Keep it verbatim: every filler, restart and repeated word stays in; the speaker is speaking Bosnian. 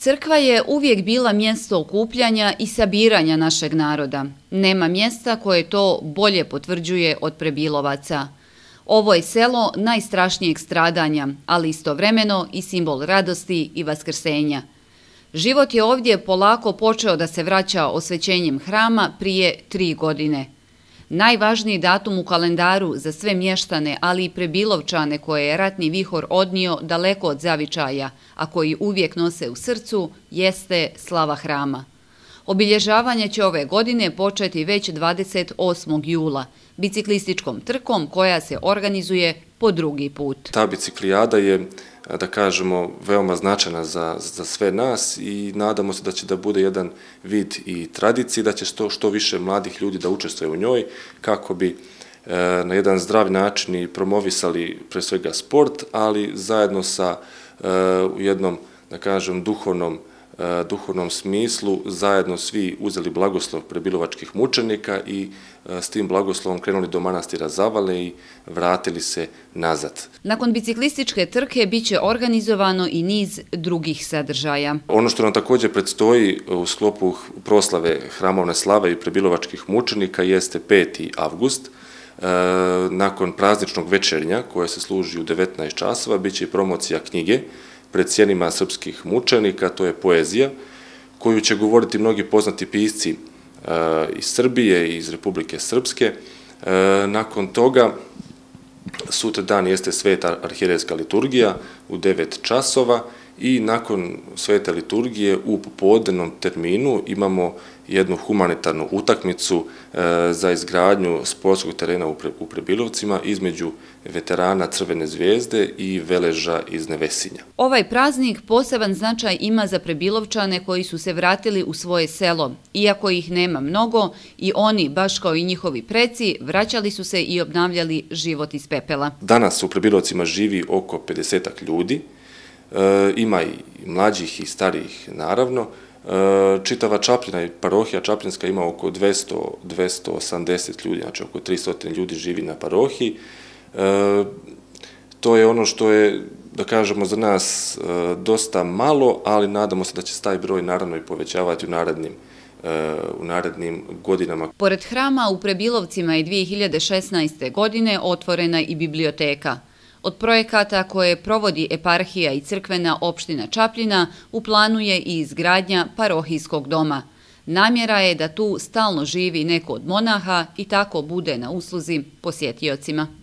Crkva je uvijek bila mjesto okupljanja i sabiranja našeg naroda. Nema mjesta koje to bolje potvrđuje od Prebilovaca. Ovo je selo najstrašnijeg stradanja, ali istovremeno i simbol radosti i vaskrsenja. Život je ovdje polako počeo da se vraća osvećenjem hrama prije tri godine. Najvažniji datum u kalendaru za sve mještane, ali i Prebilovčane koje je ratni vihor odnio daleko od zavičaja, a koji uvijek nose u srcu, jeste slava hrama. Obilježavanje će ove godine početi već dvadeset osmog jula, biciklističkom trkom koja se organizuje po drugi put. Ta biciklijada je, da kažemo, veoma značajna za, za sve nas i nadamo se da će da bude jedan vid i tradicije, da će što, što više mladih ljudi da učestvuje u njoj kako bi e, na jedan zdrav način i promovisali pre svega sport, ali zajedno sa e, u jednom, da kažem, duhovnom duhovnom smislu zajedno svi uzeli blagoslov prebilovačkih mučenika i s tim blagoslovom krenuli do manastira Zavale i vratili se nazad. Nakon biciklističke trke biće organizovano i niz drugih sadržaja. Ono što nam također predstoji u sklopu proslave hramovne slave i prebilovačkih mučenika jeste peti avgust. Nakon prazničnog večernja koje se služi u devetnaest časova biće i promocija knjige pred sjenima srpskih mučenika, to je poezija, koju će govoriti mnogi poznati pisci e, iz Srbije i iz Republike Srpske. E, nakon toga, sutra dan jeste sveta arhijerejska liturgija u devet časova i nakon svete liturgije u popodnevnom terminu imamo jednu humanitarnu utakmicu e, za izgradnju sportskog terena u, pre, u Prebilovcima između veterana Crvene zvijezde i Veleža iz Nevesinja. Ovaj praznik poseban značaj ima za Prebilovčane koji su se vratili u svoje selo. Iako ih nema mnogo, i oni, baš kao i njihovi preci, vraćali su se i obnavljali život iz pepela. Danas u Prebilovcima živi oko pedesetak ljudi, e, ima i mlađih i starijih naravno. Čitava Čapljina i parohija Čapljinska ima oko dvesta, dvesta osamdeset ljudi, znači oko tristo ljudi živi na parohiji. E, to je ono što je, da kažemo, za nas e, dosta malo, ali nadamo se da će se taj broj naravno i povećavati u narednim, e, u narednim godinama. Pored hrama u Prebilovcima je dvije hiljade šesnaeste. godine otvorena i biblioteka. Od projekata koje provodi eparhija i crkvena opština Čapljina u planu je i izgradnja parohijskog doma. Namjera je da tu stalno živi neko od monaha i tako bude na usluzi posjetiocima.